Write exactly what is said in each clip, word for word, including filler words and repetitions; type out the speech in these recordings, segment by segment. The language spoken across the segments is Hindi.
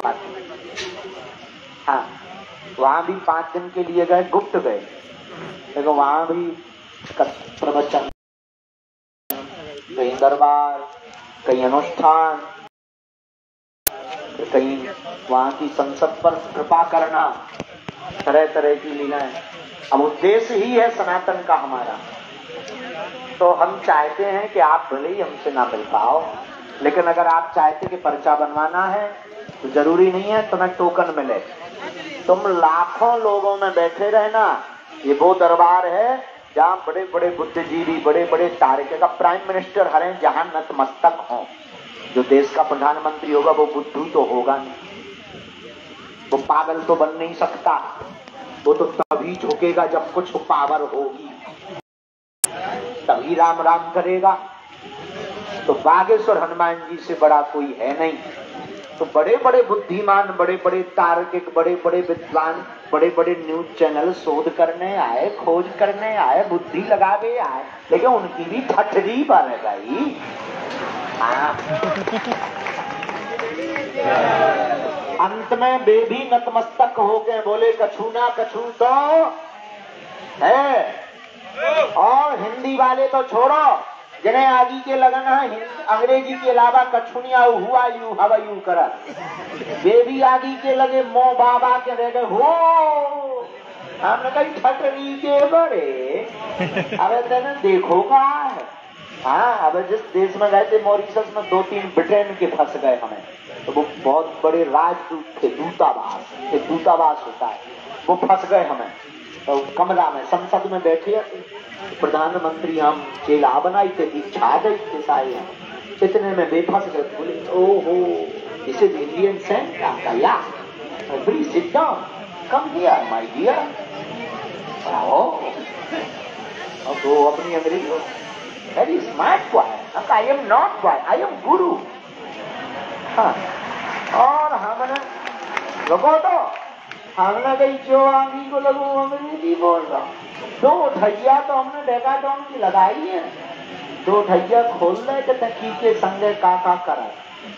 पाती। हाँ, वहां भी पांच दिन के लिए गए, गुप्त गए, देखो वहां भी प्रवचन, कहीं दरबार, कहीं अनुष्ठान, कहीं वहां की संसद पर कृपा करना, तरह तरह की लीलाएं। अब उद्देश्य ही है सनातन का हमारा। तो हम चाहते हैं कि आप भले ही हमसे ना मिल पाओ, लेकिन अगर आप चाहते कि पर्चा बनवाना है तो जरूरी नहीं है तुम्हें टोकन मिले। तुम लाखों लोगों में बैठे रहना। ये वो दरबार है जहाँ बड़े बड़े बुद्धिजीवी, बड़े बड़े तारके का प्राइम मिनिस्टर हरे जहां नतमस्तक हों। जो देश का प्रधानमंत्री होगा वो बुद्धू तो होगा नहीं, वो पागल तो बन नहीं सकता। वो तो तभी झुकेगा जब कुछ पावर होगी, तभी राम राम करेगा। तो बागेश्वर हनुमान जी से बड़ा कोई है नहीं। तो बड़े बड़े बुद्धिमान, बड़े बड़े तार्किक, बड़े बड़े विद्वान, बड़े बड़े न्यूज चैनल शोध करने आए, खोज करने आए, बुद्धि लगावे आए, लेकिन उनकी भी ठठरी बन गई। अंत में वे भी नतमस्तक हो गए, बोले कछू ना कछू तो है। और हिंदी वाले तो छोड़ो, जिन्हें आगे के लगन है अंग्रेजी के अलावा कछुनिया हुआ यू हवा यू कर, वे भी आगे के लगे मो बाबा के रह गए हो। हमने कही ठटरी के बड़े, अब तेने देखो कहा है। हाँ, अब जिस देश में गए थे मॉरिशस में, दो तीन ब्रिटेन के फंस गए हमें, तो वो बहुत बड़े राजदूत थे, दूतावास, एक दूतावास होता है, वो फंस गए हमें। तो कमरा में संसद में बैठे, प्रधानमंत्री हम चेला बनाई थे, छा गई थे सारे, इतने में बेफस गए। बोले ओहो, this is Indian saint yeah please sit down, come here my dear. अब वो अपनी अंग्रेजी very smart boy, I am not boy, I am guru. हाँ, और हमने रुको तो हमने कही जो आंगी को लगू अंग्रेजी बोल रहा। दो ठैया तो हमने देखा तो उनकी लगाई है, दो ठैया खोल रहे थे तकी के संगे काका करा।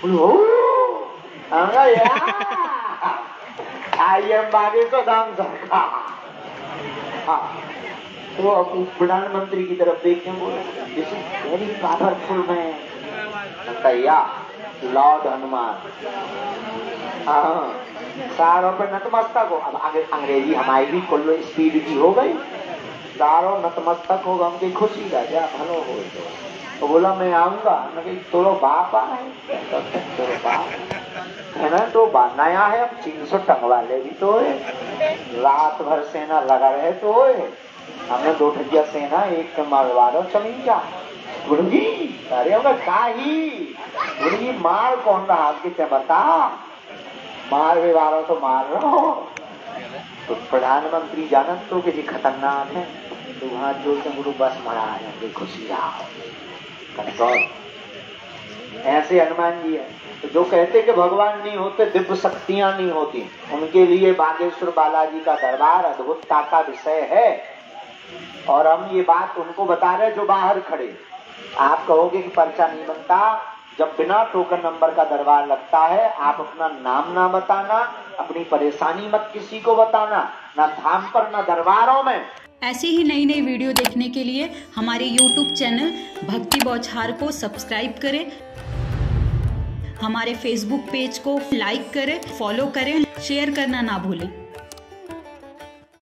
आई एम बागेश्वर धाम सरकार। हाँ, तो अब प्रधानमंत्री की तरफ देखते बोले this is very powerful man, yeah Lord Hanuman. हाँ, सारों पे नतमस्तक हो। अब आगे अंग्रेजी हमारी भी कुल्लो स्पीड की हो गई, सारों नतमस्तक हो, हमकी खुशी का जा भलो हो। तो बोला मैं आऊंगा, तोरो बाप आए, तोरो बाप है ना, तो नया है, अब तीन सौ टंगवा ले भी तो है, रात भर सेना लगा रहे तो है। हमने दो ठगिया सेना एक के मारवारो चमीजा गुरुजी, अरे हमने काही गुरुजी मार कौन रहा कि बता, मार भी वारो तो मार रहा हो। तो प्रधानमंत्री जानत तो कि खतरनाक है, तो वहां जो से गुरु बस मरा जाएंगे, खुशी रहा कंट्रोल। ऐसे हनुमान जी है। तो जो कहते कि भगवान नहीं होते, दिव्य शक्तियां नहीं होती, उनके लिए बागेश्वर बालाजी का दरबार अद्भुतता का विषय है। और हम ये बात उनको बता रहे जो बाहर खड़े। आप कहोगे कि पर्चा नहीं बनता, जब बिना टोकन नंबर का दरबार लगता है, आप अपना नाम ना बताना, अपनी परेशानी मत किसी को बताना, ना धाम पर ना दरबारों में। ऐसे ही नई नई वीडियो देखने के लिए हमारे यूट्यूब चैनल भक्ति बौछार को सब्सक्राइब करें, हमारे फेसबुक पेज को लाइक करें, फॉलो करें, शेयर करना ना भूलें।